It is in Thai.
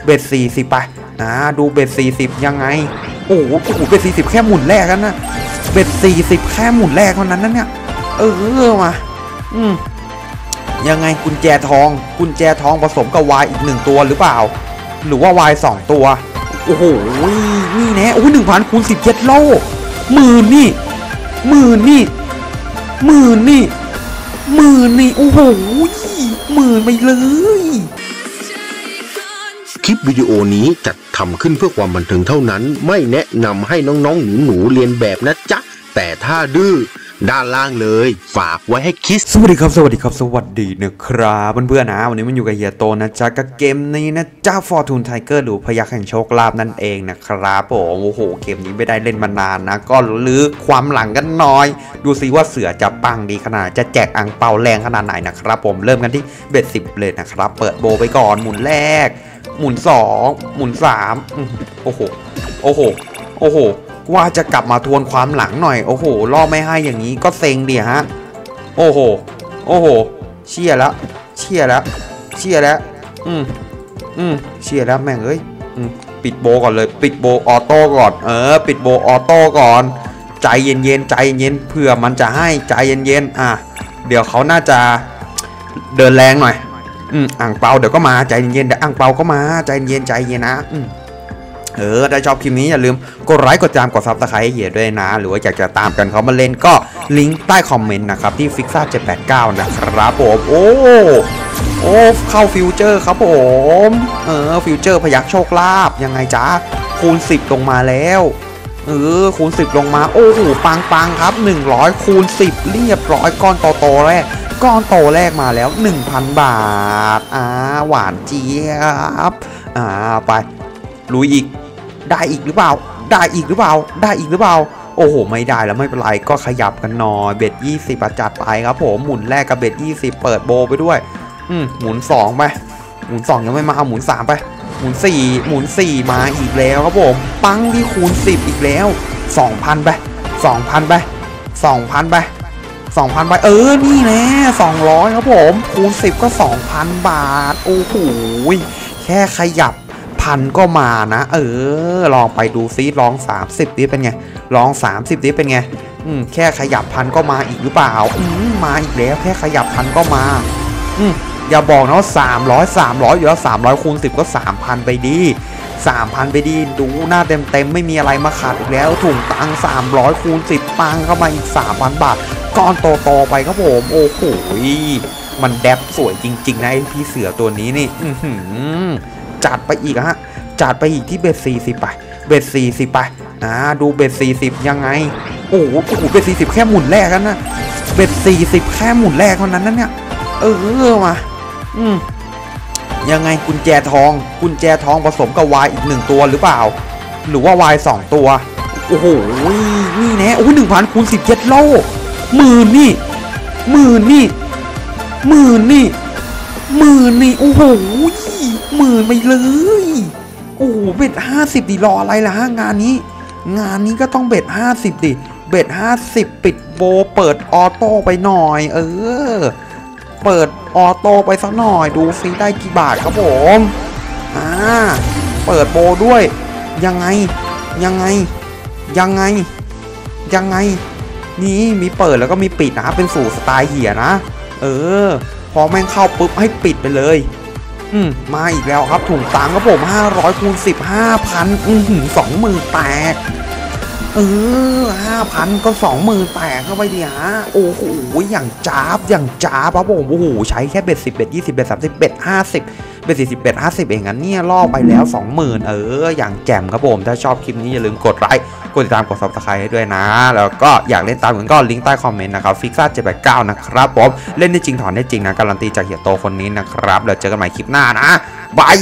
เบ็ด40ไปดูเบ็ด40ยังไงโอ้โหเบ็ด40แค่หมุนแรกกันนะเบ็ด40แค่หมุนแรกเท่านั้นนะเนี่ยมายังไงกุญแจทองผสมกับวายอีก1ตัวหรือเปล่าหรือว่าวาย2ตัวโอ้โหนี่แน่1,000 คูณ 17โลหมื่นนี่โอ้โหหมื่นไปเลยคลิปวิดีโอนี้จัดทำขึ้นเพื่อความบันเทิงเท่านั้นไม่แนะนำให้น้องๆหนูๆเรียนแบบนะจ๊ะแต่ถ้าดื้อด้านล่างเลยฝากไว้ให้คิดสวัสดีนะครับนะครับเพื่อนๆนะวันนี้มันอยู่กับเฮียโตนะจ๊ะกับเกมนี้นะจ๊ะ Fortune Tiger หรือพยัคฆ์แห่งโชคลาภนั่นเองนะครับผมโอ้โหเกมนี้ไม่ได้เล่นมานานนะก็ลื้อความหลังกันหน่อยดูซิว่าเสือจะปังดีขนาดจะแจกอังเปาแรงขนาดไหนนะครับผมเริ่มกันที่เบ็ด10เลยนะครับเปิดโบไปก่อนหมุนแรกหมุน2หมุน3โอ้โหว่าจะกลับมาทวนความหลังหน่อยโอ้โหล่อไม่ให้อย่างนี้ก็เซ็งดิฮะโอ้โหเชี่ยแล้วเชี่ยแล้วเชี่ยแล้วแม่งเอ้ยปิดโบก่อนเลยปิดโบออโต้ก่อนปิดโบออโต้ก่อนใจเย็นเผื่อมันจะให้ใจเย็นเดี๋ยวเขาน่าจะเดินแรงหน่อยอ่างเปาเดี๋ยวก็มาใจเย็นเดี๋ยวอ่างเปาก็มาใจเย็นนะถ้าชอบคลิปนี้อย่าลืมกดไลค์กดติดตามกดซับสไครต์ให้เฮียด้วยนะหรือว่าอยากจะตามกันเขามาเล่นก็ลิงก์ใต้คอมเมนต์นะครับที่ฟิกซ่า789นะครับผมโอ้เข้าฟิวเจอร์ครับผมฟิวเจอร์พยัคฆ์โชคลาภยังไงจ๊ะคูณ10ลงมาแล้วคูณ10ลงมาโอ้โหปังครับ100คูณ10เรียบร้อยก้อนโตแรกมาแล้ว 1,000 บาทหวานเจี๊ยบไปลุยอีกได้อีกหรือเปล่าโอ้โหไม่ได้แล้วไม่เป็นไรก็ขยับกันหน่อยเบ็ด20จัดไปครับผมหมุนแรกกับเบ็ด20เปิดโบไปด้วยหมุน2ไปหมุน2ยังไม่มาเอาหมุน3ไปหมุน4มาอีกแล้วครับผมปังที่คูณ10อีกแล้ว 2,000 ไป2,000 ไปนี่แน่200ครับผมคูณ10ก็ 2,000 บาทโอ้โหแค่ขยับพันก็มานะลองไปดูซิลอง30ดิเป็นไงลอง30ดิเป็นไงแค่ขยับพันก็มาอีกหรือเปล่ามาอีกแล้วแค่ขยับพันก็มาอย่าบอกนะว่า300อยู่แล้ว300คูณ10ก็ 3,000 ไปดีดูหน้าเต็มไม่มีอะไรมาขาดอีกแล้วถุงตัง300คูณ10ปังเข้ามาอีก 3,000 บาทก้อนโตไปครับผมโอ้โหมันแดบสวยจริงๆนะไอ้พี่เสือตัวนี้นี่จัดไปอีกจัดไปอีกที่เบ็ด40ไปเบ็ด40ไปดูเบ็ด40ยังไงโอ้โหเบ็ด40แค่หมุนแรกกันนะเบ็ด40แค่หมุนแรกเท่านั้นนะเนี่ยมายังไงกุญแจทองผสมกับวายอีก1ตัวหรือเปล่าหรือว่าวาย2ตัวโอ้โหนี่แน่1,000 คูณ 17โลหมื่นนี่โอ้โหหมื่นไปเลยโอ้โหเบ็ด50ดิรออะไรล่ะงานนี้ก็ต้องเบ็ด50ดิเบ็ด50ปิดโบเปิดออโต้ไปหน่อยเปิดออโต้ไปสักหน่อยดูซิได้กี่บาทครับผมเปิดโบด้วยยังไงนี่มีเปิดแล้วก็มีปิดนะเป็นสูตรสไตล์เหี่ยนะพอแม่งเข้าปุ๊บให้ปิดไปเลยมาอีกแล้วครับถุงตังครับผม500คูณ10 5,00020,000แตก5,000ก็20,000แตกเข้าไปดิโอ้โหอย่างจ้าบครับผมโอ้โหใช้แค่เบ็ด10เบ็ด20เบ็ด30เบ็ด50เบ็ด40เบ็ด50เองงั้นเนี่ยล่อไปแล้ว 20,000อย่างแจ่มครับผมถ้าชอบคลิปนี้อย่าลืมกดไลค์กดติดตามกด Subscribe ให้ด้วยนะแล้วก็อยากเล่นตามกันก็ลิงก์ใต้คอมเมนต์นะครับฟิกซ่า789นะครับผมเล่นได้จริงถอนได้จริงนะการันตีจากเฮียโตคนนี้นะครับแล้วเจอกันใหม่คลิปหน้านะบาย